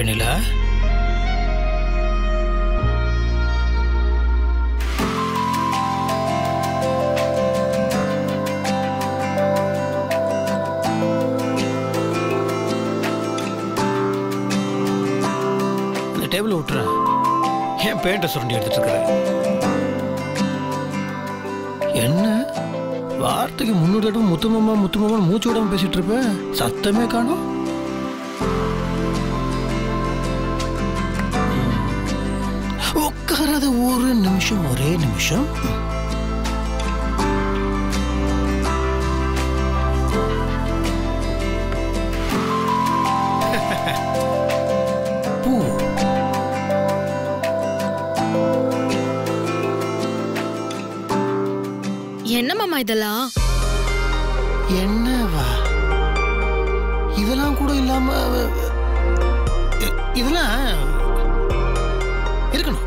வெண்ணிலா, இந்த டேபிள் விட்டுற. ஏன் பேண்ட்டை சுரண்டி எடுத்துட்டு இருக்கிற? என்ன வார்த்தைக்கு 300 தடவை முத்துமாமா முத்துமாமா மூச்சு விடாம பேசிட்டு இருப்ப? சத்தமே காணோம். உட்காராத ஒரு நிமிஷம், ஒரே நிமிஷம். பூ என்ன மாமா இதெல்லாம்? என்னவா இதெல்லாம் கூட இல்லாம இதெல்லாம் இருக்கணும்.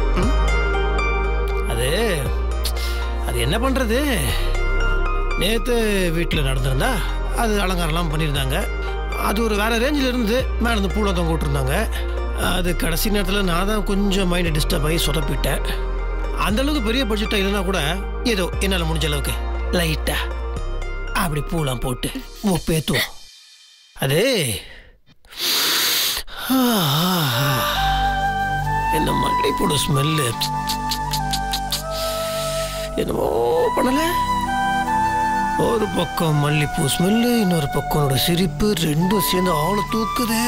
அது அது என்ன பண்றது? நேத்து வீட்டில் நடந்திருந்தா அது அலங்காரம்லாம் பண்ணியிருந்தாங்க. அது ஒரு வேற ரேஞ்சில் இருந்து மேலே இருந்து பூனை தொங்க விட்டுருந்தாங்க. அது கடைசி நேரத்தில் நான் தான் கொஞ்சம் மைண்ட் டிஸ்டர்ப் ஆகி சொதப்பிட்டேன். அந்த அளவுக்கு பெரிய பட்ஜெட்டாக இல்லைன்னா கூட ஏதோ என்னால் முடிஞ்ச அளவுக்கு லைட்டா அப்படி பூலாம் போட்டு பேத்துவோம். அது என்ன மல்லிப்பூட ஸ்மெல்லு என்னமோ பண்ணல. ஒரு பக்கம் மல்லிப்பூ ஸ்மெல்லு, இன்னொரு பக்கம் சிரிப்பு, ரெண்டும் சேர்ந்து ஆளு தூக்குதே.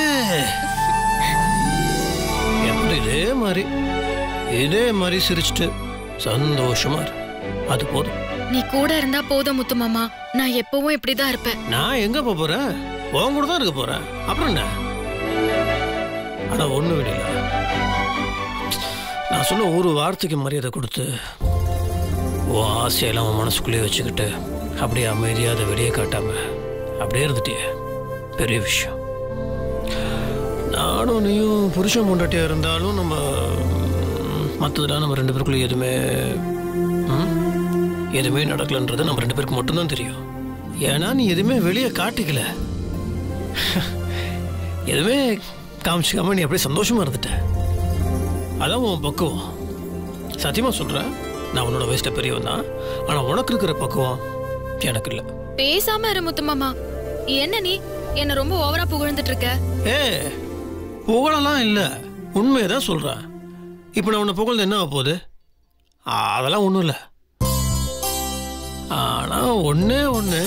இதே மாதிரி சிரிச்சுட்டு சந்தோஷமா இரு. அது போதும். நீ கூட இருந்தா போதும் முத்து மாமா. நான் எப்பவும் இப்படிதான் இருப்பேன். நான் எங்க போறேன்? உன் கூட தான் இருக்க போறேன். அப்புறம் என்ன? ஆனா ஒண்ணு விடல, நான் சொன்ன ஒரு வார்த்தைக்கு மரியாதை கொடுத்து உன் ஆசையெல்லாம் உன் மனசுக்குள்ளேயே வச்சுக்கிட்டு அப்படியே அமைதியாக அதை வெளியே காட்டாம அப்படியே இருந்துட்டியே, பெரிய விஷயம். நானும் நீயும் புருஷன் பொண்டாட்டியா இருந்தாலும் நம்ம மற்றதுலாம் நம்ம ரெண்டு பேருக்குள்ள எதுவுமே நடக்கலன்றது நம்ம ரெண்டு பேருக்கு மட்டும்தான் தெரியும். ஏன்னா நீ எதுவுமே வெளியே காட்டிக்கல, எதுவுமே காமிச்சிக்காம நீ அப்படியே சந்தோஷமா இருந்துட்ட. அதான் உன் பக்குவம். சத்தியமா சொல்றேன், நான் உன்னோட வயசுல பெரியவன் தான். ஆனா உனக்கு இருக்கிற பக்குவம் எனக்கு இல்ல. பேசாம இரு முத்து மாமா. என்ன நீ என்ன ரொம்ப ஓவரா புகழ்ந்துட்டு இருக்க? புகழலாம் இல்ல, உண்மையதான் சொல்றேன். இப்ப நான் உன்னை புகழ்ந்து என்ன ஆக போகுது? அதெல்லாம் ஒண்ணும் இல்ல. ஆனா ஒண்ணே ஒண்ணு,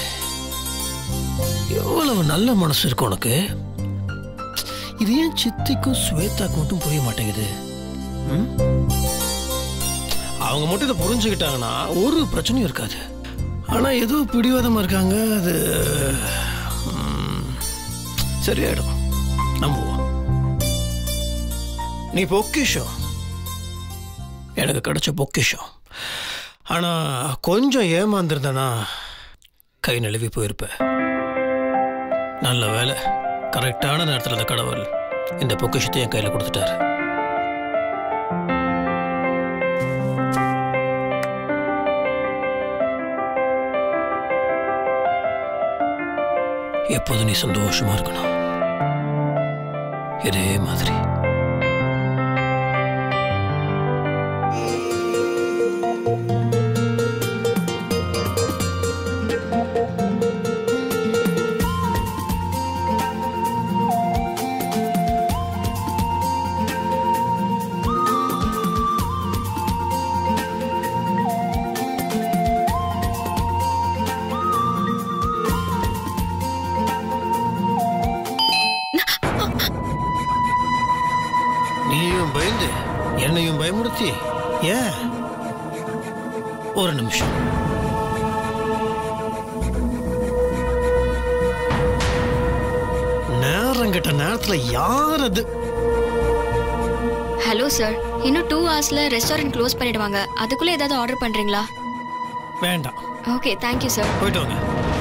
எவ்வளவு நல்ல மனசு இருக்கு உனக்கு. இது ஏன் சித்திக்கும் ஸ்வேதாக்கு மட்டும் புரிய மாட்டேங்குது? அவங்க மட்டும் இதை புரிஞ்சுக்கிட்டாங்கன்னா ஒரு பிரச்சனையும் இருக்காது. ஆனா ஏதோ பிடிவாதமா இருக்காங்க. அது சரியாயிடும், நம்புவோம். நீ பொக்கிஷம், எனக்கு கிடைச்ச பொக்கிஷம். ஆனா கொஞ்சம் ஏமாந்துருந்தனா கை நழுவி போயிருப்ப. நல்ல வேலை, கரெக்டான நேரத்தில் அந்த கடவுள் இந்த பொக்கிஷத்தை என் கையில் கொடுத்துட்டாரு. எப்போதும் நீ சந்தோஷமா இருக்கணும், இதே மாதிரி. நீயும் பயந்து என்னையும் பயமுறுத்தி ஏன்? ஒரு நிமிஷம். நேரம் கிட்ட நேரத்துல யார் அது? ஹலோ சார், இன்னும் 2 hours ரெஸ்டாரண்ட் க்ளோஸ் பண்ணிடுவாங்க. அதுக்குள்ள ஏதாவது ஆர்டர் பண்றீங்களா? வேண்டாம். Okay, thank you sir. போயிட்டு வாங்க.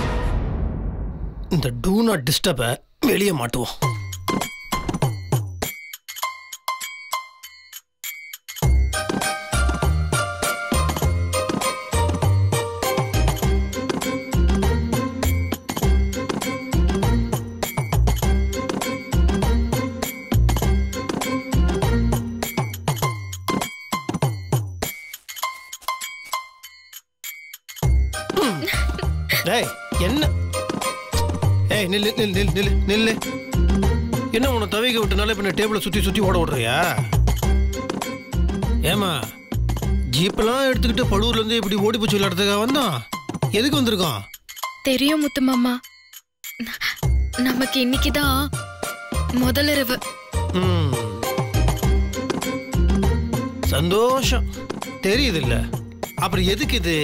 இந்த டூ நாட் டிஸ்டர்ப வெளியே மாட்டுவோம். நில்லு நில்லு நில்லு நில்லு நில்லு. என்ன உன்னை தவிக்க விட்டனால இப்ப டேபிளை சுத்தி சுத்தி ஓட விடுறியா? ஏமா ஜீப்பெல்லாம் எடுத்துக்கிட்டு பழுவூர்ல இருந்து இப்படி ஓடி போச்சு விளையாடுறதுக்காக வந்தோம்? எதுக்கு வந்திருக்கோம்? தெரியும் முத்து மாமா, நமக்கு இன்னைக்குதான் முதலிரவு. சந்தோஷம், தெரியுது இல்ல? அப்புறம் எதுக்கு இது?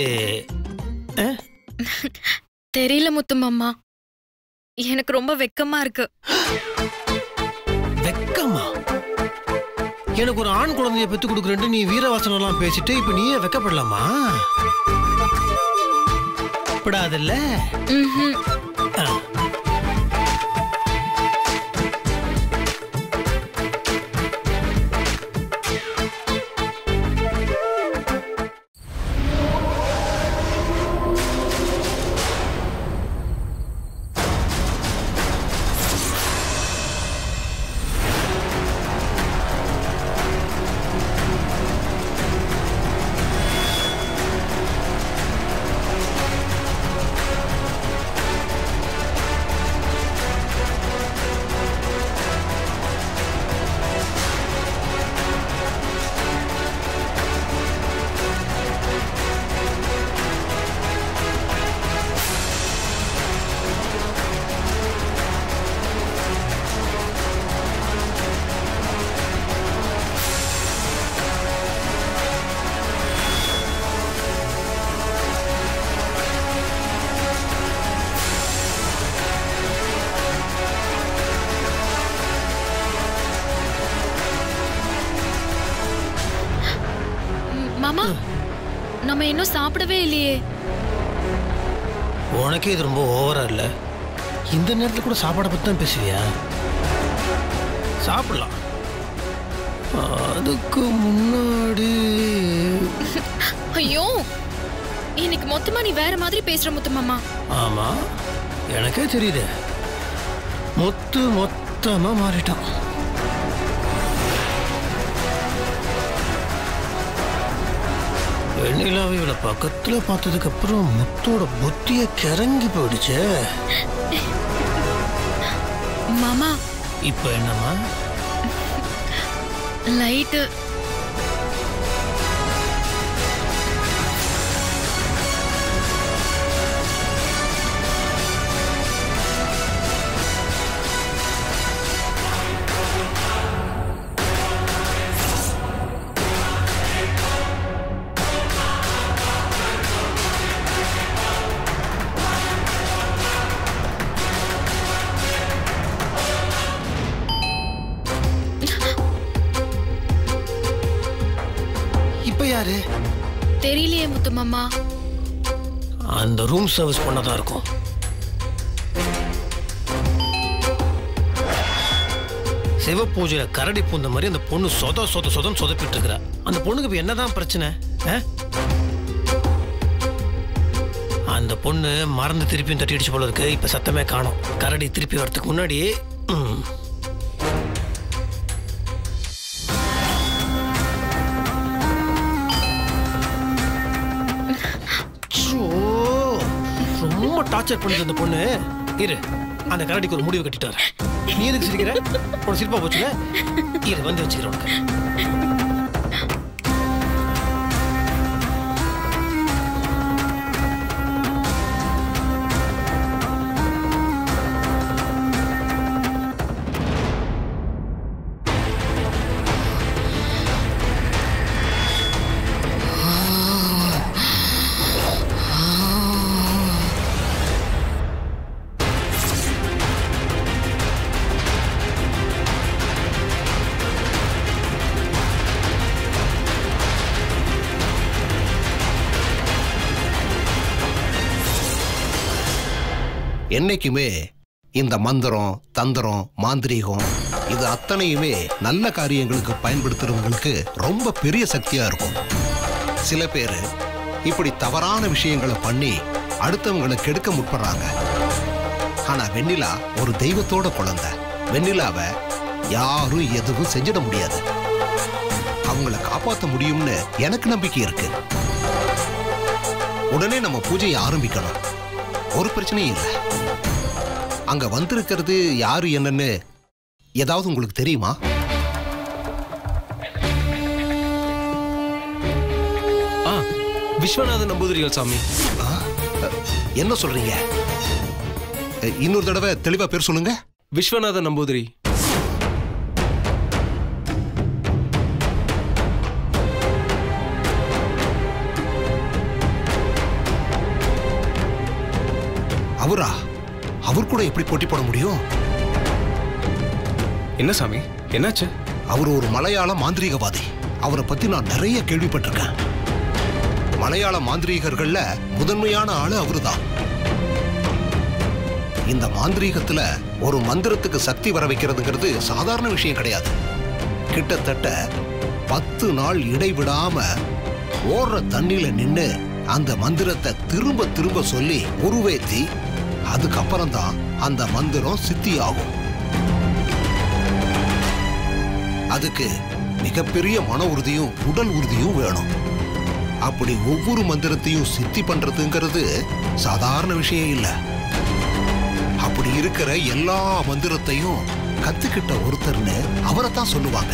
தெரியல முத்து மாமா, எனக்கு ரொம்ப வெக்கமா இருக்கு. வெக்கமா? எனக்கு ஒரு ஆண் குழந்தைய பெத்து கொடுக்குறேன் நீ வீரவாசனம் எல்லாம் பேசிட்டு இப்ப நீயே வெக்கப்படலாமா? படாதல்ல? மாமா, நம்ம இன்னும் சாப்பிடவே இல்லையே. உனக்கே இது ரொம்ப ஓவரா இல்ல? இந்த நேரத்துல கூட சாப்பாடை பத்தி தான் பேசுவியா? சாப்பிடலாம், அதுக்கு முன்னாடி. ஐயோ, இன்னைக்கு மொத்தமா நீ வேற மாதிரி பேசுற முத்து மாமா. ஆமா, எனக்கே தெரியுது. மொத்தமா மாறிட்டான். வெண்ணிலாவை இவளை பக்கத்துல பார்த்ததுக்கு அப்புறம் முத்தோட புத்திய கிறங்கி போயிடுச்சு. மாமா இப்ப என்னமா? லைட்டு. யாரு தெரியலையே முத்து மாமா. அந்த ரூம் சர்வீஸ் பண்ணதா இருக்கும். சிவ பூஜையில கரடி பூந்த மாதிரி அந்த பொண்ணு சொதப்பிட்டு இருக்கிற. அந்த பொண்ணுக்கு இப்ப என்னதான் பிரச்சனை? அந்த பொண்ணு மறந்து திருப்பியும் தட்டி அடிச்சு போல இருக்கு. இப்ப சத்தமே காணோம். கரடி திருப்பி வரதுக்கு முன்னாடி ரொம்ப டார்ச்சர் பண்ணுது அந்த பொண்ணு. இரு, அந்த கரடிக்கு ஒரு முடிவு கட்டிட்டாரு. நீ எதுக்கு சிரிக்கிற? உனக்கு சிரிப்பா போச்சுல? இரு, வந்து வச்சுக்கிறேன் உனக்கு. என்னைக்குமே இந்த மந்திரம், தந்திரம், மாந்திரீகம் இது அத்தனையுமே நல்ல காரியங்களுக்கு பயன்படுத்துறவங்களுக்கு ரொம்ப பெரிய சக்தியா இருக்கும். சில பேர் இப்படி தவறான விஷயங்களை பண்ணி அடுத்தவங்களை கெடுக்க முற்படுறாங்க. ஆனா வெண்ணிலா ஒரு தெய்வத்தோட குழந்தை. வெண்ணிலாவை யாரும் எதுவும் செஞ்சிட முடியாது. அவங்கள காப்பாற்ற முடியும்னு எனக்கு நம்பிக்கை இருக்கு. உடனே நம்ம பூஜையை ஆரம்பிக்கணும். ஒரு பிரச்சனையும் இல்லை. அங்க வந்திருக்கிறது யாரு என்னன்னு ஏதாவது உங்களுக்கு தெரியுமா? விஸ்வநாதன் நம்பூதிரிகள் சாமி. என்ன சொல்றீங்க? இன்னொரு தடவை தெளிவா பேர் சொல்லுங்க. விஸ்வநாதன் நம்பூதிரி. அவரா? அவர் கூட எப்படி போட்டி போட முடியும்? என்ன சாமி, என்னாச்சு? அவர் ஒரு மலையாள மாந்திரீகவாதி. அவரை பத்தி நான் நிறைய கேள்விப்பட்டிருக்கேன். மலையாள மாந்திரீகர்கள்ல முதன்மையான ஆளு அவருதான். இந்த மாந்திரீகத்துல ஒரு மந்திரத்துக்கு சக்தி வர வைக்கிறதுங்கிறது சாதாரண விஷயம் கிடையாது. கிட்டத்தட்ட 10 நாள் இடைவிடாம ஓடுற தண்ணியில நின்னு அந்த மந்திரத்தை திரும்ப திரும்ப சொல்லி உருவேத்தி அதுக்கப்புறம் தான் அந்த மந்திரம் சித்தி ஆகும். அதுக்கு மிகப்பெரிய மன உறுதியும் உடல் உறுதியும் வேணும். அப்படி ஒவ்வொரு மந்திரத்தையும் சித்தி பண்றதுங்கிறது சாதாரண விஷயம் இல்ல. அப்படி இருக்கிற எல்லா மந்திரத்தையும் கத்துக்கிட்ட ஒருத்தர்னு அவரை தான் சொல்லுவாங்க.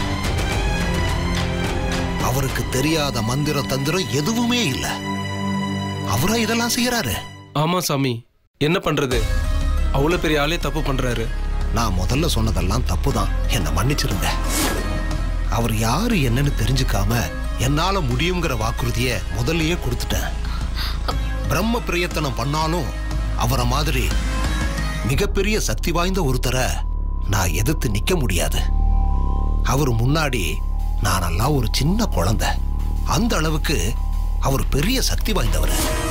அவருக்கு தெரியாத மந்திர தந்திரம் எதுவுமே இல்ல. அவரா இதெல்லாம் செய்யறாரு. ஆமா சாமி, என்ன பண்றது? அவ்வளவு பெரிய ஆளே தப்பு பண்றாரு. நான் முதல்ல சொன்னதெல்லாம் தப்புதான், என்ன மன்னிச்சிருங்க. அவர் யாரு என்னன்னு தெரிஞ்சுக்காம என்னால முடியுங்கிற வாக்குறுதிய முதல்லயே கொடுத்துட்டேன். பிரம்ம பிரயத்தனம் பண்ணாலும் அவரை மாதிரி மிகப்பெரிய சக்தி வாய்ந்த ஒருத்தரை நான் எதிர்த்து நிக்க முடியாது. அவர் முன்னாடி நானெல்லாம் ஒரு சின்ன குழந்தை. அந்த அளவுக்கு அவர் பெரிய சக்தி வாய்ந்தவர்.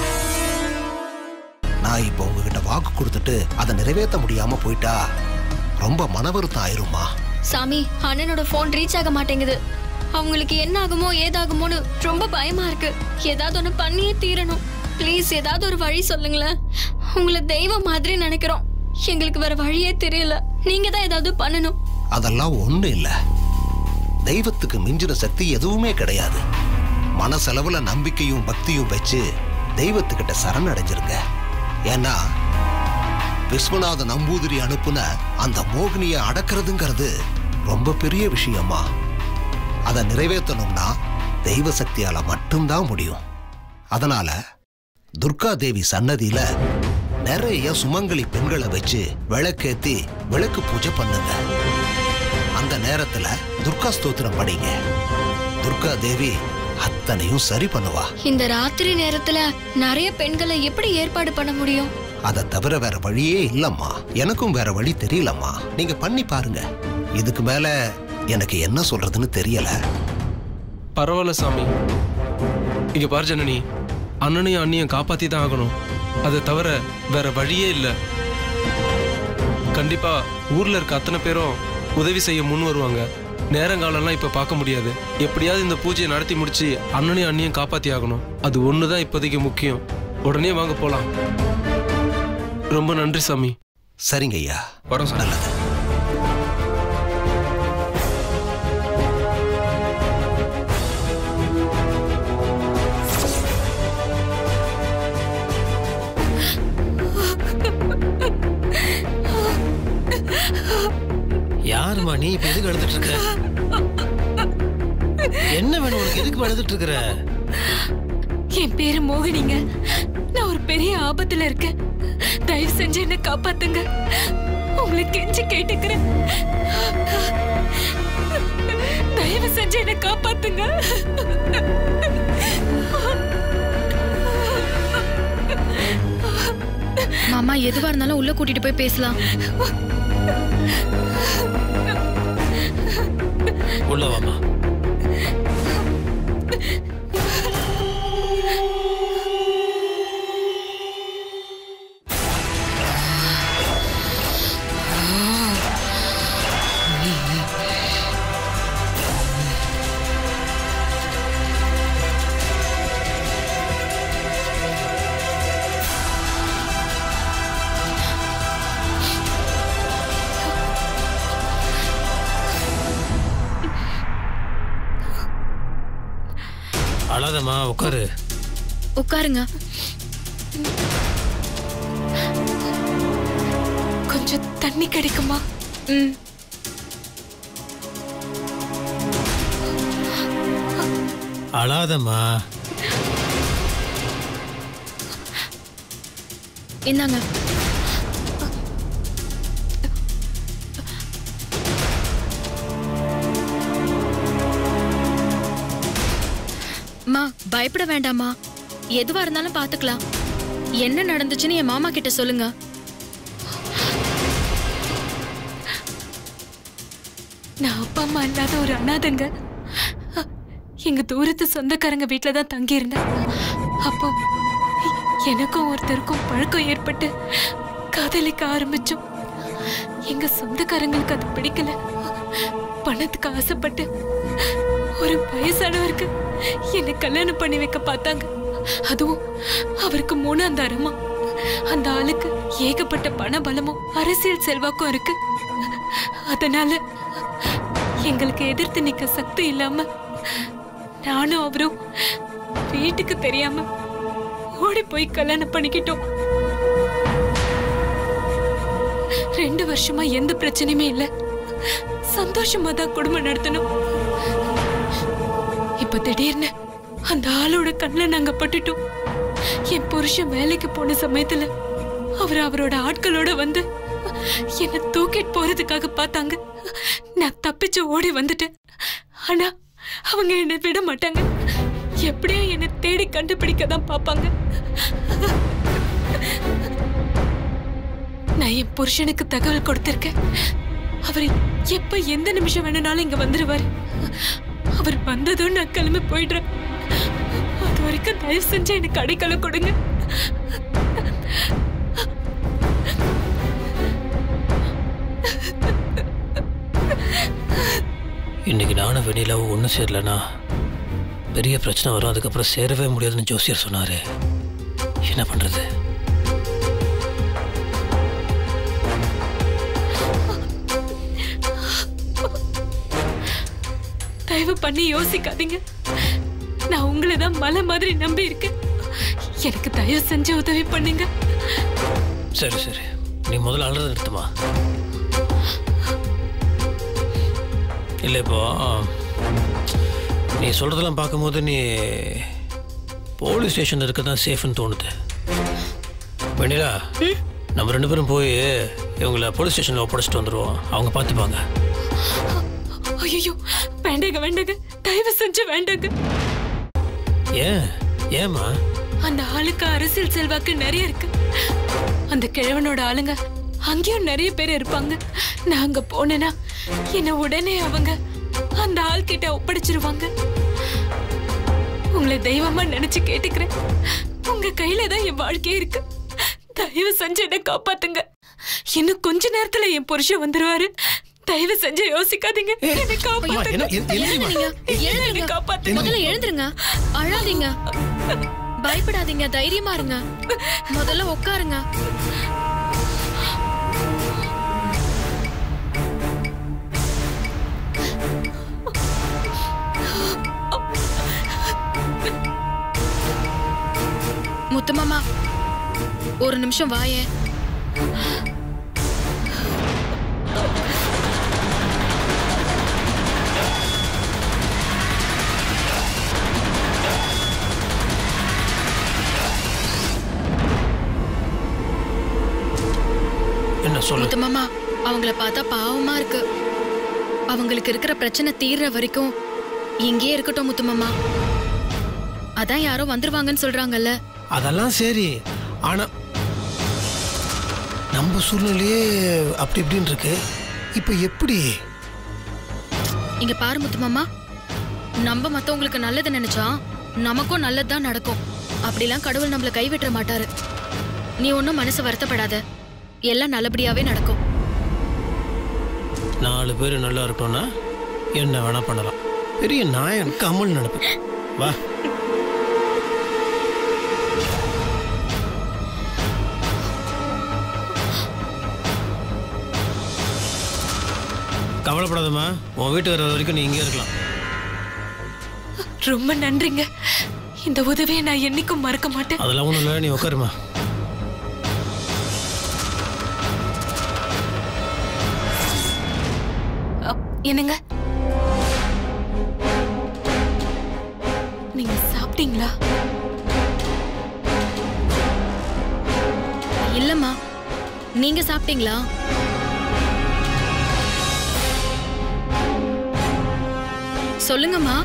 நான் இப்ப உங்ககிட்ட வாக்கு கொடுத்துட்டு அதை நிறைவேற்ற முடியாம போயிட்டா ரொம்ப மன வருத்தம் ஆயிருமா? சாமி, அண்ணனோட போன் ரீச் ஆக மாட்டேங்குது. அவங்களுக்கு என்ன ஆகுமோ ஏதாகுமோன்னு ரொம்ப பயமா இருக்கு. ஏதாவது ஒண்ணு பண்ணியே தீரணும். ப்ளீஸ் ஏதாவது ஒரு வழி சொல்லுங்களேன். உங்களை தெய்வம் மாதிரி நினைக்கிறோம். எங்களுக்கு வேற வழியே தெரியல. நீங்க தான் ஏதாவது பண்ணணும். அதெல்லாம் ஒண்ணு இல்ல. தெய்வத்துக்கு மிஞ்சின சக்தி எதுவுமே கிடையாது. மனசளவுல நம்பிக்கையும் பக்தியும் வச்சு தெய்வத்துக்கிட்ட சரணடைஞ்சிருங்க. ஏன்னா விஸ்வநாத நம்பூதிரி அனுப்புன அந்த மோகினியை அடக்கிறதுங்கிறது ரொம்ப பெரிய விஷயமா. அதை நிறைவேற்றணும்னா தெய்வ சக்தியால மட்டும்தான் முடியும். அதனால துர்கா தேவி சன்னதியில நிறைய சுமங்கலி பெண்களை வச்சு விளக்கேத்தி விளக்கு பூஜை பண்ணுங்க. அந்த நேரத்துல துர்கா ஸ்தோத்திரம் படிங்க. துர்கா தேவி அத்தனையும் சரி பண்ணுவா. இந்த ராத்திரி நேரத்துல நிறைய பெண்களை எப்படி ஏற்பாடு பண்ண முடியும்? அதை தவிர வேற வழியே இல்லம்மா. எனக்கும் வேற வழி தெரியலம்மா. நீங்க பண்ணி பாருங்க. இதுக்கு மேல எனக்கு என்ன சொல்றதுன்னு தெரியல. பரவாயில்ல சாமி. இங்க பாரு ஜனனி, அண்ணனையும் அண்ணியும் காப்பாத்தி தான் ஆகணும். அதை தவிர வேற வழியே இல்லை. கண்டிப்பா ஊர்ல இருக்க அத்தனை பேரும் உதவி செய்ய முன் வருவாங்க. நேரங்காலம்லாம் இப்ப பார்க்க முடியாது. எப்படியாவது இந்த பூஜையை நடத்தி முடிச்சு அண்ணனையும் அண்ணியும் காப்பாத்தி ஆகணும். அது ஒண்ணுதான் இப்போதைக்கு முக்கியம். உடனே வாங்க போலாம். ரொம்ப நன்றி சாமி. சரிங்க ஐயா, வரோம் சார். நல்லது. யாருமா நீ? இப்ப எதுக்கு அழுதுட்டு இருக்க? என்ன வேணும் உனக்கு? எதுக்கு அழுதுட்டு இருக்கிற? என் பேரு மோகினிங்க. நான் ஒரு பெரிய ஆபத்துல இருக்கேன். தயவு செஞ்சு என்ன காப்பாத்துங்க. உங்களை கெஞ்சி கேட்டுக்கிறேன். தயவு செஞ்சு என்ன காப்பாத்துங்க. மாமா, எதுவா இருந்தாலும் உள்ள கூட்டிட்டு போய் பேசலாம். உள்ள வாமா. அழாதம்மா, உட்காரு. உட்காருங்க. கொஞ்சம் தண்ணி கிடைக்குமா? ம். அழாதம்மா. இந்தாங்க. அம்மா பயப்பட வேண்டாமா, எதுவா இருந்தாலும் பாத்துக்கலாம். என்ன நடந்துச்சுன்னு என் மாமா கிட்ட சொல்லுங்க. நான் அப்பா அம்மா இல்லாத ஒரு அனாதைங்க. எங்க தூரத்து சொந்தக்காரங்க வீட்டுல தான் தங்கி இருந்தேன். அப்போ எனக்கும் ஒருத்தருக்கும் பழக்கம் ஏற்பட்டு காதலிக்க ஆரம்பிச்சோம். எங்க சொந்தக்காரங்களுக்கு அது பிடிக்கல. பணத்துக்கு ஆசைப்பட்டு ஒரு வயசானவருக்கு என்னை கல்யாணம் பண்ணி வைக்க பார்த்தாங்க. அதுவும் அவருக்கு 3ஆம் தரமா. அந்த ஆளுக்கு ஏகப்பட்ட பண பலமும் அரசியல் செல்வாக்கும் இருக்கு. அதனால எங்களுக்கு எதிர்த்து நிக்க சக்தி இல்லாம நானும் அவரும் வீட்டுக்கு தெரியாம ஓடி போய் கல்யாணம் பண்ணிக்கிட்டோம். 2 வருஷமா எந்த பிரச்சனையுமே இல்ல. சந்தோஷமா தான் குடும்பம் நடத்தணும். இப்ப திடீர்னு அந்த ஆளோட கண்ணில் நாங்க பட்டுட்டோம். என் புருஷன் வேலைக்கு போன சமயத்துல அவரோட ஆட்களோட வந்து என்ன தூக்கிட்டு போறதுக்காக பார்த்தாங்க. நான் தப்பிச்சு ஓடி வந்துட்டேன். ஆனா அவங்க என்னை விட மாட்டாங்க. எப்படியும் என்னை தேடி கண்டுபிடிக்க தான் பார்ப்பாங்க. நான் என் புருஷனுக்கு தகவல் கொடுத்திருக்கேன். அவர் எப்ப எந்த நிமிஷம் வேணும்னாலும் இங்க வந்துருவாரு. அவர் வந்ததும் நான் கிளம்பி போயிடுறேன். அது வரைக்கும் தயவு செஞ்சு எனக்கு அடைக்கலம் கொடுங்க. இன்னைக்கு நானும் வெண்ணிலாவும் ஒன்றும் சேரலனா பெரிய பிரச்சனை வரும். அதுக்கப்புறம் சேரவே முடியாதுன்னு ஜோசியர் சொன்னாரு. என்ன பண்றது? தயவு பண்ணி யோசிக்காதீங்க. நான் உங்களை தான் மலை மாதிரி நம்பி இருக்கேன். எனக்கு தயவு செஞ்சு உதவி பண்ணுங்க. சரி சரி, நீ முதல்ல அழுறது நிறுத்துமா. இல்லை இப்போ நீ சொல்றதெல்லாம் பார்க்கும்போது நீ போலீஸ் ஸ்டேஷன்ல இருக்க தான் சேஃப்னு தோணுது. வெண்ணிலா, நம்ம 2 பேரும் போய் இவங்களை போலீஸ் ஸ்டேஷன்ல ஒப்படைச்சிட்டு வந்துடுவோம். அவங்க பார்த்துப்பாங்க. ஐயோ வேண்டாங்க வேண்டாங்க, தயவு செஞ்சு வேண்டாங்க. ஏமா? அந்த ஆளுக்கு அரசியல் செல்வாக்கு நிறைய இருக்கு. அந்த கிழவனோட ஆளுங்க அங்கேயும் நிறைய பேர் இருப்பாங்க. நான் அங்க போனேன்னா என்ன உடனே அவங்க அந்த ஆள் கிட்ட ஒப்படைச்சிருவாங்க. உங்களை தெய்வமா நினைச்சு கேட்டுக்கிறேன். உங்க கையில தான் என் வாழ்க்கையே இருக்கு. தயவு செஞ்சு என்ன காப்பாத்துங்க. இன்னும் கொஞ்ச நேரத்துல என் புருஷன் வந்துருவாரு. தயவு செஞ்சு யோசிக்காதீங்க. என்ன காப்பாத்துங்க. முதல்ல எழுந்துருங்க, அழாதீங்க, பயப்படாதீங்க, தைரியமா இருங்க. முதல்ல உட்காருங்க. முத்துமாமா, ஒரு நிமிஷம் வாயே. என்ன சொல்லு? முத்துமாமா, அவங்கள பார்த்தா பாவமா இருக்கு. அவங்களுக்கு இருக்கிற பிரச்சனை தீர்ற வரைக்கும் இங்கேயே இருக்கட்டும் முத்துமாமா. அதான் யாரோ வந்துருவாங்கன்னு சொல்றாங்கல்ல. அதெல்லாம் சரி, ஆனா நம்ம சூழ்நிலையே அப்படி இப்படின்னு இருக்கு. இப்ப எப்படி? இங்க பாரு முத்துமாமா, நம்ம மத்தவங்களுக்கு நல்லது நினைச்சா நமக்கும் நல்லதுதான் நடக்கும். அப்படிலாம் கடவுள் நம்மள கைவிட்டுற மாட்டாரு. நீ ஒன்னும் மனசு வருத்தப்படாத, எல்லாம் நல்லபடியாவே நடக்கும். 4 பேர் நல்லா இருக்கணும்னா என்ன வேணா பண்ணலாம். பெரிய நாயன் கமல் நினைப்பேன். வா. கவலைப்படாதம்மா, உன் வீட்டு வர வரைக்கும் நீ இங்கே இருக்கலாம். ரொம்ப நன்றிங்க. இந்த உதவியை நான் என்னைக்கும் மறக்க மாட்டேன். அதெல்லாம் ஒன்றும் இல்லை, நீ உட்காருமா. என்னங்க நீங்க சாப்பிட்டீங்களா? இல்லம்மா, நீங்க சாப்பிட்டீங்களா? சொல்லுங்கம்மா.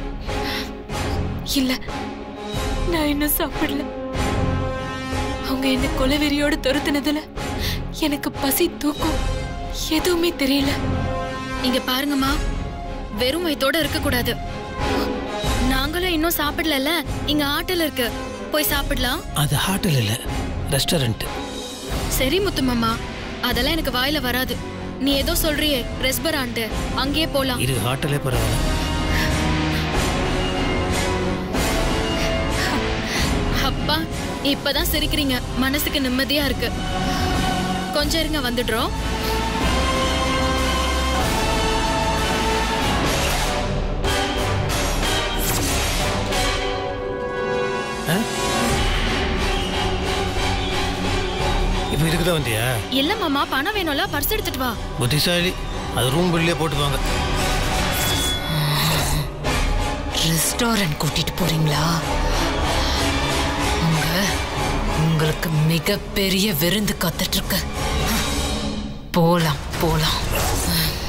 இல்ல, நான் இன்னும் சாப்பிடல. அவங்க என்ன கொலவெறியோட துரத்துனதுல எனக்கு பசி தூக்கம் எதுவுமே தெரியல. இங்க பாருங்கம்மா, வெறும் வயித்தோட இருக்க கூடாது. நாங்களும் இன்னும் சாப்பிடல. இங்க ஹோட்டல் இருக்கு, போய் சாப்பிடலாம். அது ஹோட்டல் இல்ல, ரெஸ்டாரண்ட். சரி முத்துமாமா, அதெல்லாம் எனக்கு வாயில வராது. நீ ஏதோ சொல்றியே ரெஸ்டாரண்ட், அங்கேயே போலாம். இது ஹோட்டலே பரவாயில்ல. அப்பா, இப்பதான் சிரிக்கிறீங்க, மனசுக்கு நிம்மதியா இருக்கு. கொஞ்சம் இருங்க, வந்துடுறோம். இப்ப இருக்குதான் வந்தியா? இல்ல மாமா, பணம் வேணும்ல, பர்ஸ் எடுத்துட்டு வா. புத்திசாலி, அது ரூம் பில்லே போட்டுவாங்க. ரெஸ்டாரண்ட் கூட்டிட்டு போறீங்களா? உங்களுக்கு மிகப்பெரிய விருந்து காத்துட்டு இருக்கு. போலாம் போலாம்.